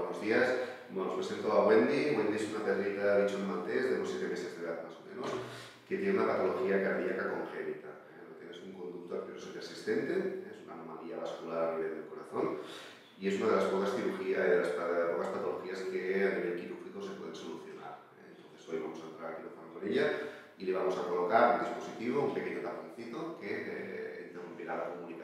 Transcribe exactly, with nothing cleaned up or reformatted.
buenos días. Bueno, os presento a Wendy. Wendy es una perrita bichón maltés de unos siete meses de edad más o menos, que tiene una patología cardíaca congénita. ¿eh? Tienes un conducto arterioso persistente, es una anomalía vascular a nivel del corazón y es una de las pocas cirugías, de las pocas patologías que a nivel quirúrgico se pueden solucionar. ¿eh? Entonces hoy vamos a entrar a quirófano con ella y le vamos a colocar un dispositivo, un pequeño taponcito que eh, interrumpirá la comunicación